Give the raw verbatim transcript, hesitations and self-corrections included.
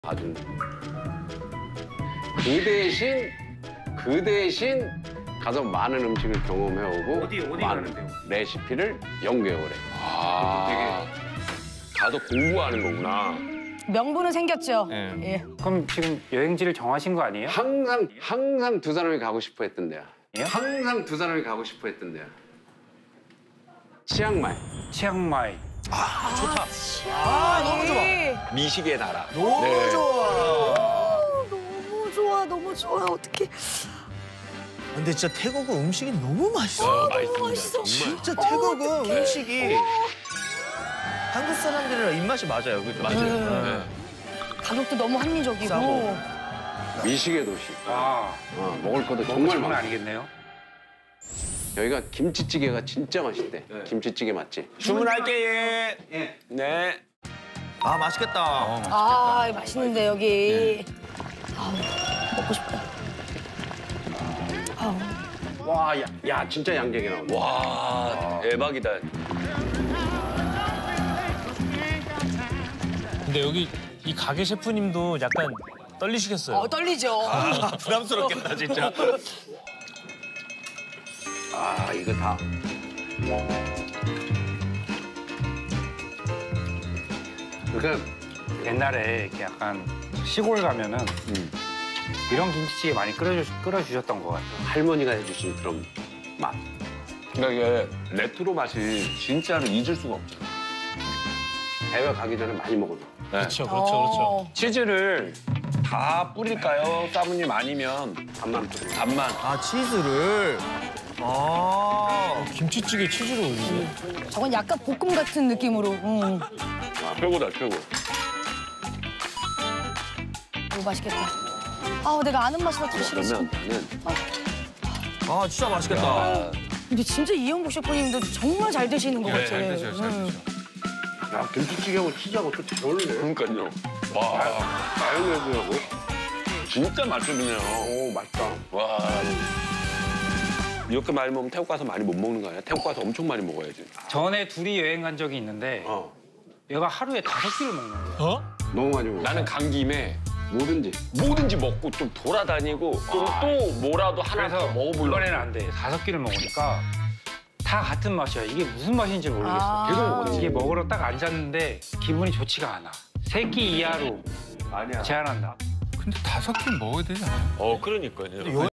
봐준. 그 대신 그 대신 가서 많은 음식을 경험해오고 어디 어디 많은 가는데요? 레시피를 연구해오래. 아, 되게 가서 공부하는 거구나. 명분은 생겼죠. 네. 예. 그럼 지금 여행지를 정하신 거 아니에요? 항상 항상 두 사람이 가고 싶어 했던 데야. 예? 항상 두 사람이 가고 싶어 했던 데야. 치앙마이. 치앙마이. 아, 좋다. 아, 너무 좋아. 미식의 나라. 너무 네. 좋아. 너무 좋아, 너무 좋아. 어떡해. 근데 진짜 태국은 음식이 너무 맛있어. 어, 맛있습니다. 너무 맛있어. 진짜 어, 태국은 어떡해. 음식이 한국 사람들이랑 입맛이 맞아요, 그죠? 맞아요. 네. 가격도 너무 합리적이고. 싸고. 미식의 도시. 아, 어, 먹을 것도 정말 정말 장난 많아. 아니겠네요? 여기가 김치찌개가 진짜 맛있대. 김치찌개 맞지? 주문할게. 예. 네. 아, 맛있겠다. 어, 아, 맛있는데 여기. 아, 먹고 싶다. 아, 와, 야, 야 진짜 양갱이 나온다. 와, 대박이다. 근데 여기 이 가게 셰프님도 약간 떨리시겠어요? 어, 떨리죠. 아, 부담스럽겠다, 진짜. 아, 이거 다. 그러니까 옛날에 이렇게 약간 시골 가면은 음, 이런 김치찌개 많이 끓여주, 끓여주셨던 것 같아요. 할머니가 해주신 그런 맛. 그러니까 이게 레트로 맛이 진짜로 잊을 수가 없죠. 해외 가기 전에 많이 먹어줘. 그렇죠, 그렇죠, 어. 그렇죠. 치즈를 다 뿌릴까요? 사부님 아니면 밥만 뿌려. 밥만? 아, 치즈를. 아. 김치찌개 치즈를 올리네. 저건 약간 볶음 같은 느낌으로. 음. 아, 최고다, 최고. 이거 맛있겠다. 아, 내가 아는 맛이라 더 싫어. 그러면 나는 아, 진짜 맛있겠다. 아, 근데 진짜 이영복 셰프님도 정말 잘 드시는 것 네, 같아. 잘 드셔요, 잘 음. 드셔. 야 김치찌개하고 치즈하고 또 잘 어울리네. 그러니까요. 와, 마요네즈하고. 진짜 맛집이네요. 오 맛있다. 와. 이렇게 많이 먹으면 태국 가서 많이 못 먹는 거 아니야? 태국 가서 엄청 많이 먹어야지. 전에 둘이 여행 간 적이 있는데 어. 얘가 하루에 다섯 끼를 먹는 거예요. 어? 너무 많이 먹어. 나는 간 김에 뭐든지. 뭐든지 먹고 좀 돌아다니고 좀 또 뭐라도 하나 더 그래서 먹어보려고. 이번에는 안 돼. 다섯 끼를 먹으니까 다 같은 맛이야. 이게 무슨 맛인지 모르겠어. 아. 계속 먹었지. 이게 먹으러 딱 앉았는데 기분이 좋지가 않아. 세 끼 이하로 아니야. 제한한다. 근데 다섯 끼 먹어야 되지 않아요? 어, 그러니까요.